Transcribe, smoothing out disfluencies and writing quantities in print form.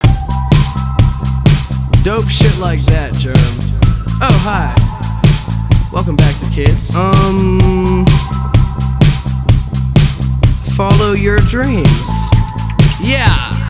Dope shit like that, Germ. Oh, hi. Welcome back to Kids. Follow your dreams. Yeah.